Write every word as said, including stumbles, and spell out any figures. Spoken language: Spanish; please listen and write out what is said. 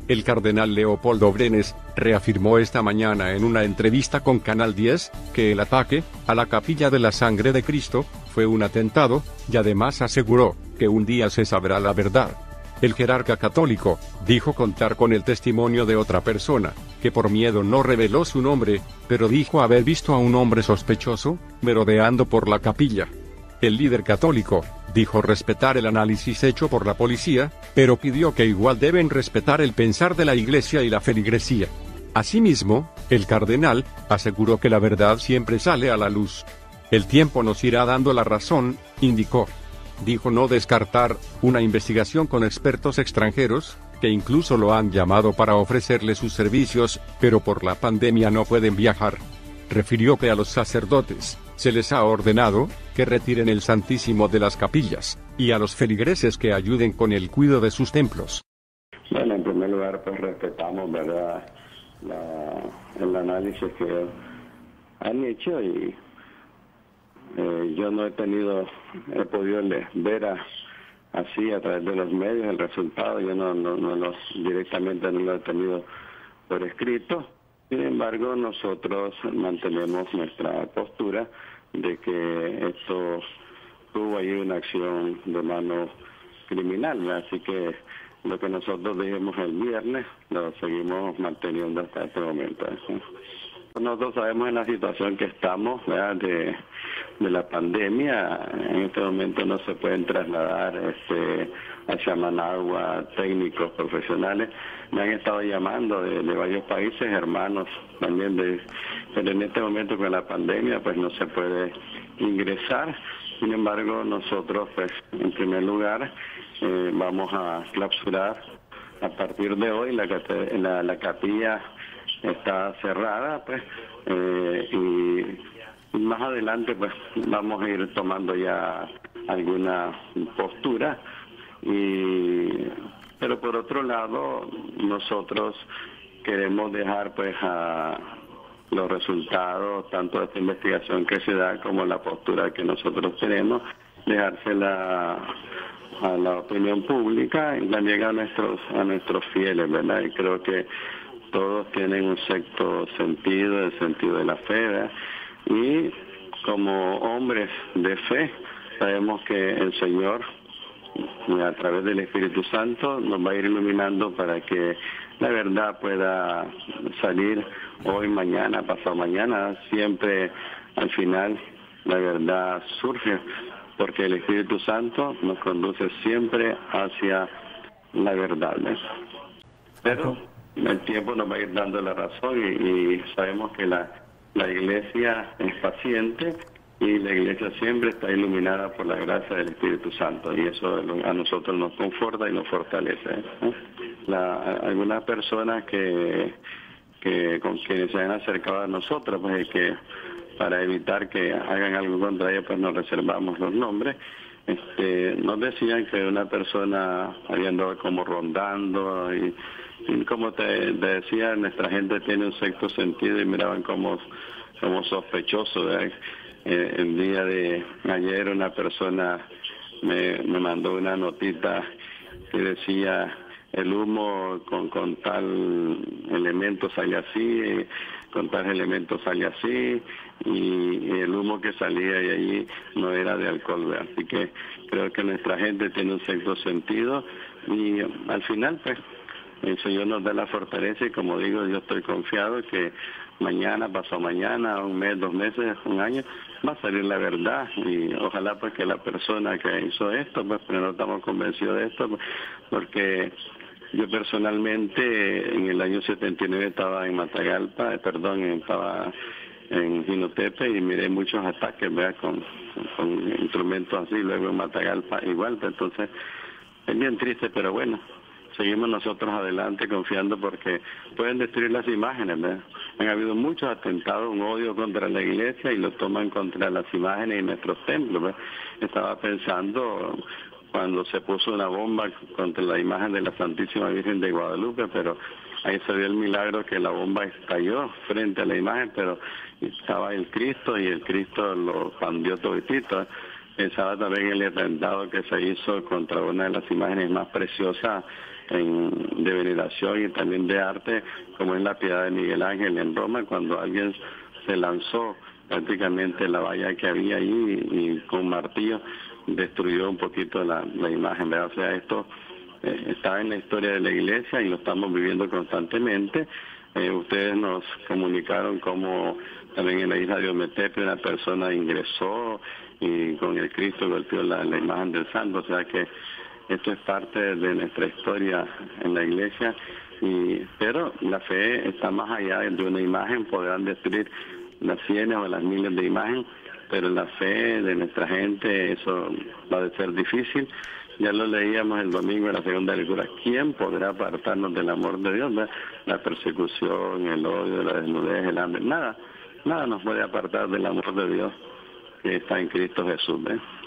El cardenal Leopoldo Brenes reafirmó esta mañana en una entrevista con Canal diez que el ataque a la Capilla de la Sangre de Cristo fue un atentado, y además aseguró que un día se sabrá la verdad. El jerarca católico dijo contar con el testimonio de otra persona, que por miedo no reveló su nombre, pero dijo haber visto a un hombre sospechoso merodeando por la capilla. El líder católico dijo respetar el análisis hecho por la policía, pero pidió que igual deben respetar el pensar de la Iglesia y la feligresía. Asimismo, el cardenal aseguró que la verdad siempre sale a la luz. El tiempo nos irá dando la razón, indicó. Dijo no descartar una investigación con expertos extranjeros, que incluso lo han llamado para ofrecerle sus servicios, pero por la pandemia no pueden viajar. Refirió que a los sacerdotes se les ha ordenado que retiren el Santísimo de las capillas, y a los feligreses que ayuden con el cuidado de sus templos. Bueno, en primer lugar, pues respetamos, ¿verdad?, la, el análisis que han hecho, y eh, yo no he tenido, he podido ver a, así a través de los medios el resultado. Yo no, no, no los, directamente no lo he tenido por escrito. Sin embargo, nosotros mantenemos nuestra postura de que esto tuvo ahí una acción de mano criminal, ¿verdad? Así que lo que nosotros dijimos el viernes lo seguimos manteniendo hasta este momento, ¿sí? Nosotros sabemos en la situación que estamos, ¿verdad?, de, de la pandemia. En este momento no se pueden trasladar este, hacia Managua técnicos profesionales. Me han estado llamando de, de varios países, hermanos también, de, pero en este momento con la pandemia pues no se puede ingresar. Sin embargo, nosotros pues en primer lugar eh, vamos a clausurar a partir de hoy la, la, la capilla está cerrada, pues, eh, y más adelante pues vamos a ir tomando ya alguna postura, y pero por otro lado nosotros queremos dejar pues a los resultados tanto de esta investigación que se da como la postura que nosotros tenemos, dejársela a la opinión pública y también a nuestros a nuestros fieles, ¿verdad? Y creo que todos tienen un sexto sentido, el sentido de la fe, ¿verdad? Y como hombres de fe sabemos que el Señor, a través del Espíritu Santo, nos va a ir iluminando para que la verdad pueda salir hoy, mañana, pasado mañana. Siempre al final la verdad surge, porque el Espíritu Santo nos conduce siempre hacia la verdad, ¿ves? Pero el tiempo nos va a ir dando la razón, y, y sabemos que la, la Iglesia es paciente, y la Iglesia siempre está iluminada por la gracia del Espíritu Santo, y eso a nosotros nos conforta y nos fortalece, ¿eh? La, algunas personas que, que con quienes se han acercado a nosotros, pues que para evitar que hagan algo contra ellos, pues nos reservamos los nombres. Este, nos decían que una persona había andado como rondando, y, y como te, te decía, nuestra gente tiene un sexto sentido y miraban como, como sospechoso, ¿verdad? Eh, el día de ayer una persona me, me mandó una notita que decía el humo con, con tal elemento sale así, con tal elemento sale así, y el humo que salía de allí no era de alcohol, ¿verdad? Así que creo que nuestra gente tiene un sexto sentido, y al final pues el Señor nos da la fortaleza, y como digo, yo estoy confiado que mañana, pasado mañana, un mes, dos meses, un año, va a salir la verdad, y ojalá pues que la persona que hizo esto, pues pero no estamos convencidos de esto, pues, porque yo personalmente en el año setenta y nueve estaba en Matagalpa, eh, perdón, estaba en Jinotepe, y miré muchos ataques, ¿verdad?, con, con instrumentos así, luego en Matagalpa igual, pues, entonces es bien triste, pero bueno, seguimos nosotros adelante confiando, porque pueden destruir las imágenes, ¿verdad? Han habido muchos atentados, un odio contra la Iglesia, y lo toman contra las imágenes y nuestros templos, ¿verdad? Estaba pensando cuando se puso una bomba contra la imagen de la Santísima Virgen de Guadalupe, pero ahí se dio el milagro que la bomba estalló frente a la imagen, pero estaba el Cristo, y el Cristo lo pandió toditito. Pensaba también en el atentado que se hizo contra una de las imágenes más preciosas en, de veneración y también de arte, como es la Piedad de Miguel Ángel en Roma, cuando alguien se lanzó prácticamente la valla que había ahí y, y con martillo destruyó un poquito la, la imagen, ¿verdad? O sea, esto eh, está en la historia de la iglesia y lo estamos viviendo constantemente. Eh, ustedes nos comunicaron cómo también en la isla de Ometepe una persona ingresó y con el Cristo golpeó la, la imagen del santo, o sea que esto es parte de nuestra historia en la iglesia, y pero la fe está más allá de una imagen. Podrán destruir las cienes o las miles de imágenes, pero la fe de nuestra gente, eso va a ser difícil. Ya lo leíamos el domingo en la segunda lectura. ¿Quién podrá apartarnos del amor de Dios? ¿Verdad? La persecución, el odio, la desnudez, el hambre, nada, nada nos puede apartar del amor de Dios que está en Cristo Jesús, ¿ves?